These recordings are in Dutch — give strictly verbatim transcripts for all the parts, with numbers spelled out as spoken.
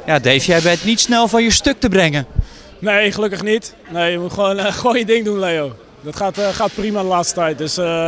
Ja, Dave, jij bent niet snel van je stuk te brengen. Nee, gelukkig niet. Nee, je moet gewoon, uh, gewoon je ding doen, Leo. Dat gaat, uh, gaat prima de laatste tijd. Dus uh,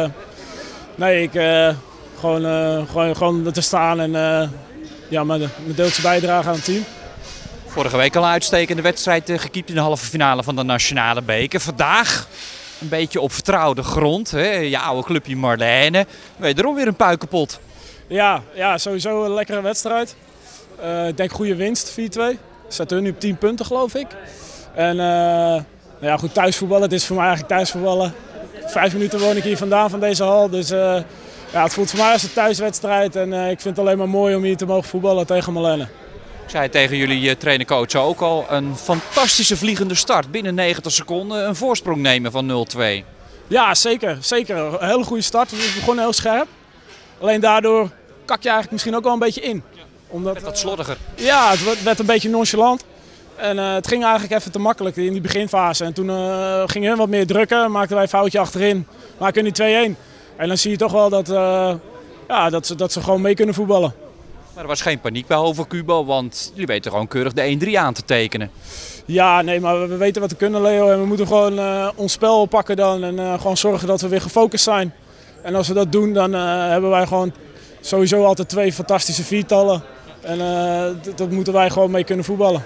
nee, ik uh, gewoon, uh, gewoon, gewoon te staan en uh, ja, mijn, mijn deeltje bijdragen aan het team. Vorige week al een uitstekende wedstrijd uh, gekiept in de halve finale van de Nationale Beker. Vandaag een beetje op vertrouwde grond. Hè? Je oude clubje Marlijne. Wederom weer een puikenpot. Ja, ja, sowieso een lekkere wedstrijd. Uh, ik denk goede winst, vier twee. Zetten we nu op tien punten, geloof ik. En uh, nou ja, goed, thuisvoetballen. Het is voor mij eigenlijk thuisvoetballen. Vijf minuten woon ik hier vandaan van deze hal. Dus uh, ja, het voelt voor mij als een thuiswedstrijd. En uh, ik vind het alleen maar mooi om hier te mogen voetballen tegen Marlijne. Ik zei tegen jullie uh, trainer-coach ook al, een fantastische vliegende start. Binnen negentig seconden een voorsprong nemen van nul twee. Ja, zeker. Zeker. Een hele goede start. We begonnen heel scherp. Alleen daardoor kak je eigenlijk misschien ook wel een beetje in. Omdat, Met dat slordiger. Uh, ja, het werd een beetje nonchalant. En uh, het ging eigenlijk even te makkelijk in die beginfase. En toen uh, gingen we wat meer drukken, maakten wij een foutje achterin. Maakten die twee een. En dan zie je toch wel dat, uh, ja, dat, ze, dat ze gewoon mee kunnen voetballen. Maar er was geen paniek bij Hoven Cubo, want jullie weten gewoon keurig de een drie aan te tekenen. Ja, nee, maar we weten wat we kunnen, Leo. En we moeten gewoon uh, ons spel oppakken dan. En uh, gewoon zorgen dat we weer gefocust zijn. En als we dat doen, dan uh, hebben wij gewoon sowieso altijd twee fantastische viertallen. En uh, dat moeten wij gewoon mee kunnen voetballen.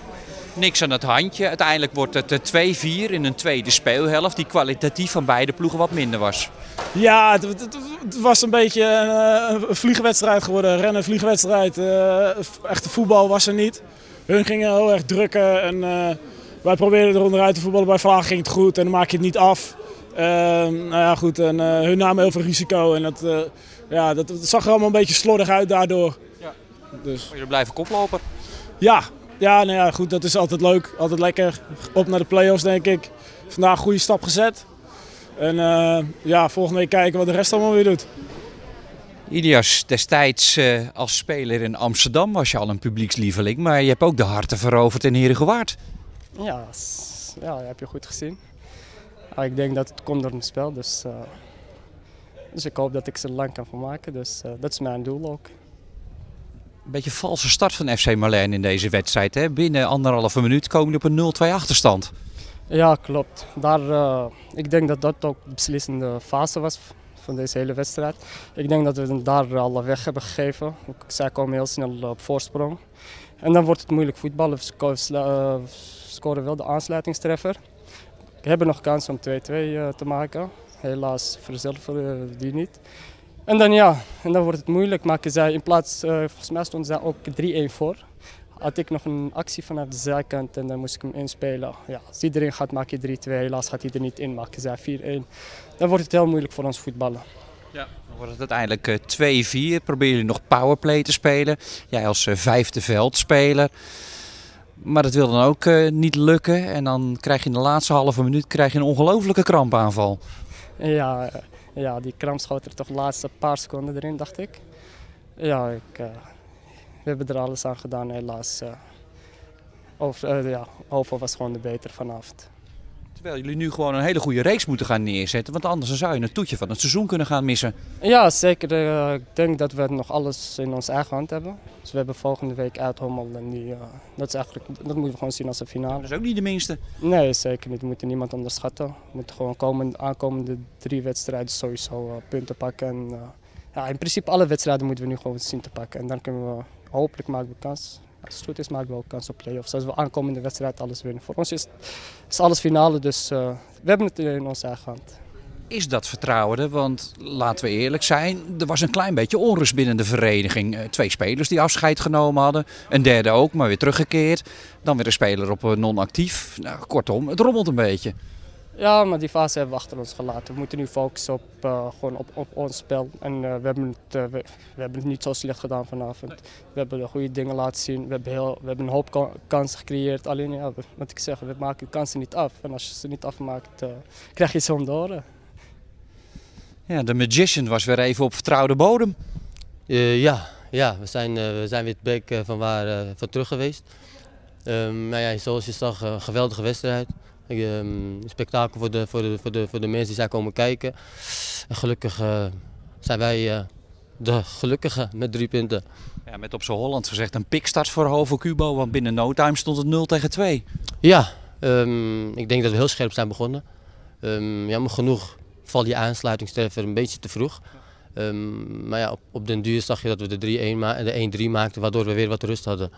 Niks aan het handje. Uiteindelijk wordt het twee vier in een tweede speelhelft die kwalitatief van beide ploegen wat minder was. Ja, het, het, het was een beetje een, een vliegwedstrijd geworden. Een rennen vliegwedstrijd. Uh, echte voetbal was er niet. Hun gingen heel erg drukken en uh, wij probeerden er onderuit te voetballen. Bij Vlaag ging het goed en dan maak je het niet af. Uh, nou ja, goed. En, uh, hun namen heel veel risico en dat, uh, ja, dat, dat zag er allemaal een beetje slordig uit daardoor. Ja. Dus. Jullie blijven koploper. Ja. Ja, nou ja, goed, dat is altijd leuk, altijd lekker. Op naar de play-offs, denk ik. Vandaag een goede stap gezet. En uh, ja, volgende week kijken wat de rest allemaal weer doet. Ilias, destijds uh, als speler in Amsterdam was je al een publiekslieveling, maar je hebt ook de harten veroverd in Herengewaard. Ja, ja, dat heb je goed gezien. Ja, ik denk dat het komt door mijn spel, dus, uh, dus ik hoop dat ik ze lang kan vermaken. Dus uh, dat is mijn doel ook. Een beetje een valse start van F C Marlijne in deze wedstrijd. Hè? Binnen anderhalve minuut komen jullie op een nul twee achterstand. Ja, klopt. Daar, uh, ik denk dat dat ook de beslissende fase was van deze hele wedstrijd. Ik denk dat we hem daar al weg hebben gegeven. Zij komen heel snel op voorsprong. En dan wordt het moeilijk voetballen. We scoren wel de aansluitingstreffer. We hebben nog kans om twee twee te maken. Helaas verzilveren we die niet. En dan ja, en dan wordt het moeilijk. Maken zij in plaats, uh, volgens mij stond zij ook drie een voor. Had ik nog een actie vanuit de zijkant en dan moest ik hem inspelen. Ja, als die erin gaat, maak je drie twee. Helaas gaat hij er niet in, maken zij vier een. Dan wordt het heel moeilijk voor ons voetballen. Ja. Dan wordt het uiteindelijk uh, twee vier. Proberen jullie nog powerplay te spelen. Jij als uh, vijfde veldspeler. Maar dat wil dan ook uh, niet lukken. En dan krijg je in de laatste halve minuut krijg je een ongelofelijke krampaanval. Ja, ja, die kramp schoot er toch de laatste paar seconden erin, dacht ik. Ja, ik, uh, we hebben er alles aan gedaan, helaas. Uh, of, uh, ja, Hoven was gewoon de beter vanavond. Terwijl jullie nu gewoon een hele goede reeks moeten gaan neerzetten. Want anders zou je een toetje van het seizoen kunnen gaan missen. Ja, zeker. Uh, ik denk dat we nog alles in onze eigen hand hebben. Dus we hebben volgende week uit Hommel. En die, uh, dat, is eigenlijk, dat moeten we gewoon zien als een finale. Dat is ook niet de minste. Nee, zeker niet. We moeten niemand onderschatten. We moeten gewoon komende, aankomende drie wedstrijden sowieso uh, punten pakken. En, uh, ja, in principe alle wedstrijden moeten we nu gewoon zien te pakken. En dan kunnen we hopelijk maken we kans. Als het goed is, maken we ook kans op play-offs. Als we aankomende wedstrijd alles winnen. Voor ons is, is alles finale, dus uh, we hebben het in onze eigen hand. Is dat vertrouwen er? Want laten we eerlijk zijn, er was een klein beetje onrust binnen de vereniging. Twee spelers die afscheid genomen hadden, een derde ook, maar weer teruggekeerd. Dan weer een speler op non-actief. Nou, kortom, het rommelt een beetje. Ja, maar die fase hebben we achter ons gelaten. We moeten nu focussen op, uh, gewoon op, op ons spel. En uh, we, hebben het, uh, we, we hebben het niet zo slecht gedaan vanavond. Nee. We hebben de goede dingen laten zien. We hebben, heel, we hebben een hoop kansen gecreëerd. Alleen, ja, wat ik zeg, we maken de kansen niet af. En als je ze niet afmaakt, uh, krijg je ze om de oren. Ja, de Magician was weer even op vertrouwde bodem. Uh, ja, ja, we zijn, uh, we zijn weer back uh, van waar uh, van terug geweest. Um, nou ja, zoals je zag, een uh, geweldige wedstrijd. Um, een spektakel voor de, voor, de, voor, de, voor de mensen die zijn komen kijken. En gelukkig uh, zijn wij uh, de gelukkige met drie punten. Ja, met op z'n Holland gezegd een pikstart voor Hovo Cubo, want binnen no time stond het nul tegen twee. Ja, um, ik denk dat we heel scherp zijn begonnen. Um, jammer genoeg valt die aansluitingstreffer een beetje te vroeg. Um, maar ja, op, op den duur zag je dat we de drie een ma- de één drie maakten, waardoor we weer wat rust hadden.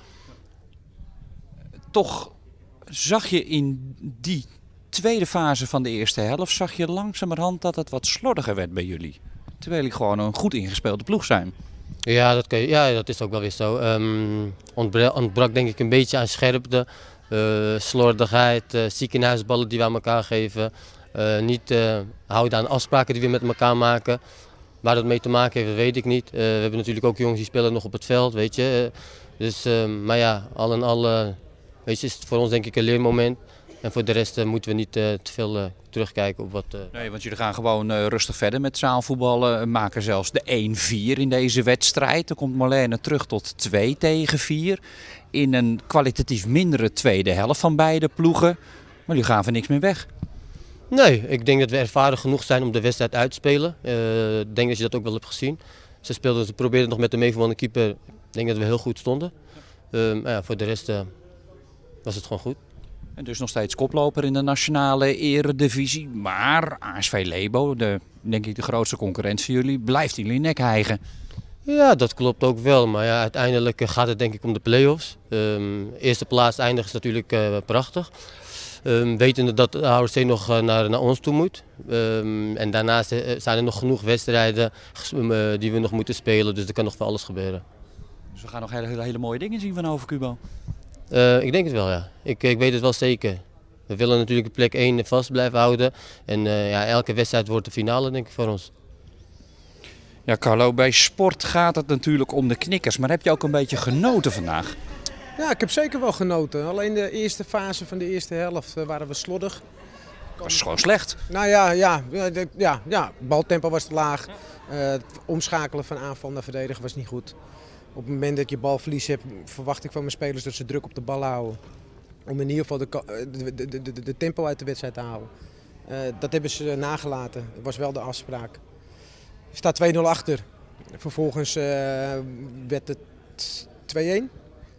Toch zag je in die tweede fase van de eerste helft, zag je langzamerhand dat het wat slordiger werd bij jullie. Terwijl jullie gewoon een goed ingespeelde ploeg zijn. Ja, dat, kan je, ja, dat is ook wel weer zo. Um, ontbrak, ontbrak denk ik een beetje aan scherpte, uh, slordigheid, uh, ziekenhuisballen die we aan elkaar geven. Uh, niet uh, houden aan afspraken die we met elkaar maken. Waar dat mee te maken heeft, dat weet ik niet. Uh, we hebben natuurlijk ook jongens die spelen nog op het veld, weet je. Uh, dus, uh, maar ja, al en al uh, weet je, is het voor ons denk ik een leermoment. En voor de rest uh, moeten we niet uh, te veel uh, terugkijken op wat... Uh... Nee, want jullie gaan gewoon uh, rustig verder met zaalvoetballen. Maken zelfs de één vier in deze wedstrijd. Dan komt Marlene terug tot twee tegen vier. In een kwalitatief mindere tweede helft van beide ploegen. Maar jullie gaan voor niks meer weg. Nee, ik denk dat we ervaren genoeg zijn om de wedstrijd uit te spelen. Uh, ik denk dat je dat ook wel hebt gezien. Ze, speelden, ze probeerden nog met de meegewonnen keeper. Ik denk dat we heel goed stonden. Uh, maar ja, voor de rest uh, was het gewoon goed. En dus nog steeds koploper in de nationale eredivisie. Maar A S V Lebo, de, denk ik de grootste concurrent voor jullie, blijft in jullie nek hijgen. Ja, dat klopt ook wel. Maar ja, uiteindelijk gaat het denk ik om de play-offs. Um, eerste plaats eindigen is natuurlijk uh, prachtig. Um, wetende dat de H O C nog uh, naar, naar ons toe moet. Um, en daarnaast uh, zijn er nog genoeg wedstrijden uh, die we nog moeten spelen. Dus er kan nog voor alles gebeuren. Dus we gaan nog hele, hele, hele mooie dingen zien van Hovo Cubo. Uh, ik denk het wel, ja. Ik, ik weet het wel zeker. We willen natuurlijk de plek één vast blijven houden. En uh, ja, elke wedstrijd wordt de finale, denk ik, voor ons. Ja, Carlo, bij sport gaat het natuurlijk om de knikkers. Maar heb je ook een beetje genoten vandaag? Ja, ik heb zeker wel genoten. Alleen de eerste fase van de eerste helft waren we slordig. Dat was gewoon slecht. Nou ja, ja, ja, ja. baltempo was te laag. Uh, het omschakelen van aanval naar verdedigen was niet goed. Op het moment dat je balverlies hebt, verwacht ik van mijn spelers dat ze druk op de bal houden. Om in ieder geval de, de, de, de, de tempo uit de wedstrijd te houden. Uh, dat hebben ze nagelaten. Dat was wel de afspraak. Er staat twee nul achter. Vervolgens uh, werd het twee-een.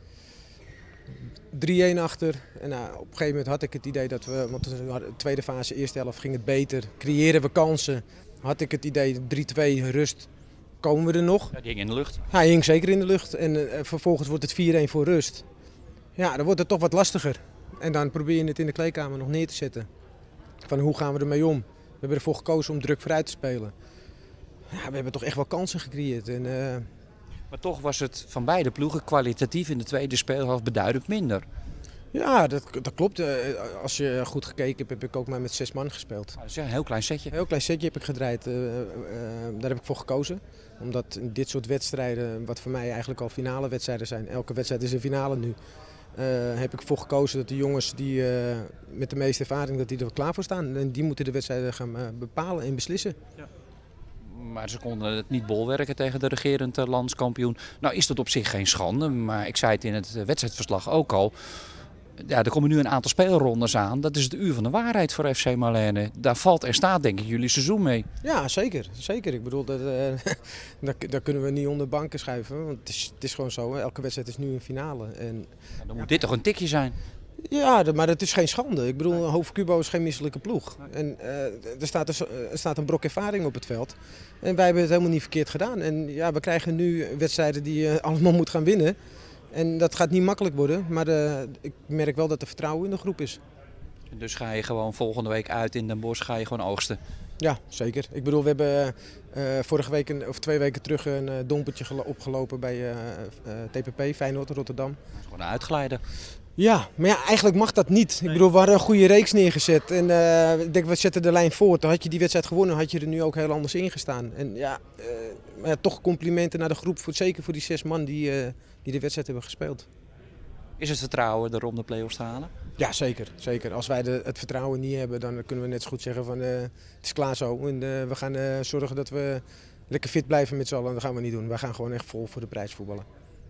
drie-een achter. En nou, op een gegeven moment had ik het idee dat we, want de tweede fase, eerste helft ging het beter. Creëren we kansen. Had ik het idee drie-twee rust. Komen we er nog? Ja, die hing in de lucht. Hij hing zeker in de lucht. En uh, vervolgens wordt het vier-een voor rust. Ja, dan wordt het toch wat lastiger. En dan probeer je het in de kleedkamer nog neer te zetten. Van hoe gaan we ermee om? We hebben ervoor gekozen om druk vooruit te spelen. Ja, we hebben toch echt wel kansen gecreëerd. En, uh... Maar toch was het van beide ploegen kwalitatief in de tweede speelhelft beduidend minder. Ja, dat, dat klopt. Uh, als je goed gekeken hebt, heb ik ook maar met zes man gespeeld. Dat is een heel klein setje. Een heel klein setje heb ik gedraaid. Uh, uh, daar heb ik voor gekozen. Omdat in dit soort wedstrijden, wat voor mij eigenlijk al finale wedstrijden zijn, elke wedstrijd is een finale nu, uh, heb ik voor gekozen dat de jongens die uh, met de meeste ervaring, dat die er klaar voor staan. En die moeten de wedstrijden gaan uh, bepalen en beslissen. Ja. Maar ze konden het niet bolwerken tegen de regerend landskampioen. Nou is dat op zich geen schande, maar ik zei het in het wedstrijdverslag ook al. Ja, er komen nu een aantal speelrondes aan. Dat is het uur van de waarheid voor F C Marlene. Daar valt en staat denk ik jullie seizoen mee. Ja, zeker. zeker. Ik bedoel, dat, uh, daar, daar kunnen we niet onder banken schuiven. Want het is, het is gewoon zo, hè. Elke wedstrijd is nu een finale. En, ja, dan moet ja. dit toch een tikje zijn? Ja, maar het is geen schande. Ik bedoel, Hovo Cubo is geen misselijke ploeg. En uh, er, staat er, er staat een brok ervaring op het veld. En wij hebben het helemaal niet verkeerd gedaan. En ja, we krijgen nu wedstrijden die je allemaal moet gaan winnen. En dat gaat niet makkelijk worden, maar de, ik merk wel dat er vertrouwen in de groep is. Dus ga je gewoon volgende week uit in Den Bosch, ga je gewoon oogsten? Ja, zeker. Ik bedoel, we hebben uh, vorige week een, of twee weken terug een uh, dompertje opgelopen bij uh, uh, T P P, Feyenoord, Rotterdam. Dat is gewoon een uitglijder. Ja, maar ja, eigenlijk mag dat niet. Nee. Ik bedoel, we hadden een goede reeks neergezet. En uh, ik denk, we zetten de lijn voort. Dan had je die wedstrijd gewonnen, had je er nu ook heel anders in gestaan. En ja, uh, maar ja, toch complimenten naar de groep, voor, zeker voor die zes man die, uh, die de wedstrijd hebben gespeeld. Is het vertrouwen er om de play-offs te halen? Ja, zeker. zeker. Als wij de, het vertrouwen niet hebben, dan kunnen we net zo goed zeggen van uh, het is klaar zo. En uh, we gaan uh, zorgen dat we lekker fit blijven met z'n allen. En dat gaan we niet doen. Wij gaan gewoon echt vol voor de prijs voetballen.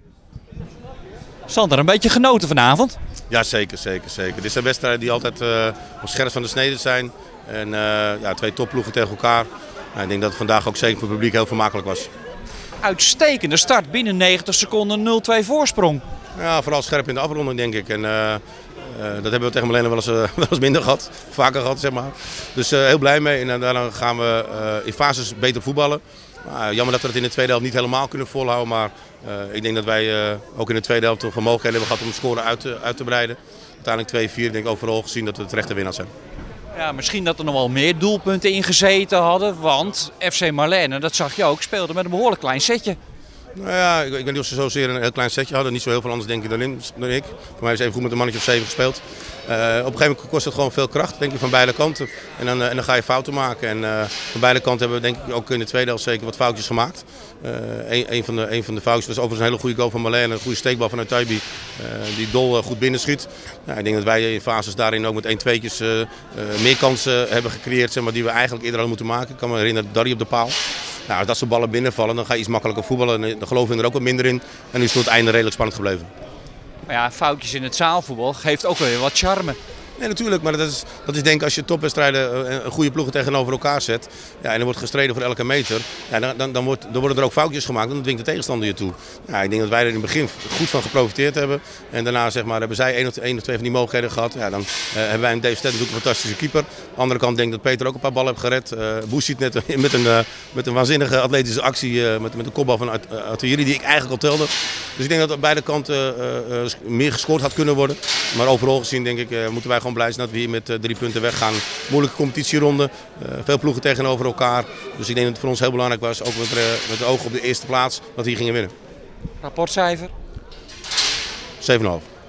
Sander, een beetje genoten vanavond? Ja, zeker, zeker, zeker. Dit zijn wedstrijden die altijd uh, op scherp van de snede zijn. En uh, ja, twee topploegen tegen elkaar. Nou, ik denk dat het vandaag ook zeker voor het publiek heel vermakelijk was. uitstekende start. Binnen negentig seconden nul twee voorsprong. Ja, vooral scherp in de afronding denk ik. En, uh, uh, dat hebben we tegen Malene wel eens, uh, wel eens minder gehad. Vaker gehad, zeg maar. Dus uh, heel blij mee. En uh, daarna gaan we uh, in fases beter voetballen. Uh, jammer dat we het in de tweede helft niet helemaal kunnen volhouden. Maar uh, ik denk dat wij uh, ook in de tweede helft toch mogelijkheden hebben gehad om de score uit te, uit te breiden. Uiteindelijk twee vier, denk ik overal gezien dat we de terechte winnaars zijn. Ja, misschien dat er nog wel meer doelpunten in gezeten hadden. Want F C Marlene, dat zag je ook, speelde met een behoorlijk klein setje. Nou ja, ik, ik weet niet of ze zozeer een heel klein setje hadden. Niet zo heel veel anders denk ik dan, in, dan ik. Voor mij is even goed met een mannetje of zeven gespeeld. Uh, op een gegeven moment kost het gewoon veel kracht, denk ik, van beide kanten. En dan, uh, en dan ga je fouten maken. En uh, van beide kanten hebben we denk ik ook in de tweede helft zeker wat foutjes gemaakt. Uh, een, een, van de, een van de foutjes was overigens een hele goede goal van Marlene. Een goede steekbal vanuit Taibi, uh, die Dol uh, goed binnenschiet. Nou, ik denk dat wij in fases daarin ook met één tweetjes uh, uh, meer kansen hebben gecreëerd, zeg maar, die we eigenlijk eerder hadden moeten maken. Ik kan me herinneren, Darry op de paal. Nou, als dat soort ballen binnenvallen, dan ga je iets makkelijker voetballen. En dan geloven we er ook wat minder in. En nu is het tot het einde redelijk spannend gebleven. Maar ja, foutjes in het zaalvoetbal geeft ook weer wat charme. Nee, natuurlijk, maar dat is, dat is denk ik als je topwedstrijden een goede ploegen tegenover elkaar zet. Ja, en er wordt gestreden voor elke meter. Ja, dan, dan, dan, wordt, dan worden er ook foutjes gemaakt en dan dwingt de tegenstander je toe. Ja, ik denk dat wij er in het begin goed van geprofiteerd hebben. En daarna zeg maar, hebben zij één of, één of twee van die mogelijkheden gehad. Ja, dan uh, hebben wij een Dave Stedt natuurlijk een fantastische keeper. Aan de andere kant denk ik dat Peter ook een paar ballen heeft gered. Uh, Boes ziet net met een, uh, met een waanzinnige atletische actie uh, met, met een kopbal van Artillerie die ik eigenlijk al telde. Dus ik denk dat aan beide kanten uh, uh, meer gescoord had kunnen worden. Maar overal gezien denk ik uh, moeten wij gewoon blij zijn dat we hier met uh, drie punten weggaan. Moeilijke competitieronde, uh, veel ploegen tegenover elkaar. Dus ik denk dat het voor ons heel belangrijk was, ook met, uh, met het oog op de eerste plaats, dat we hier gingen winnen. Rapportcijfer? zeven komma vijf.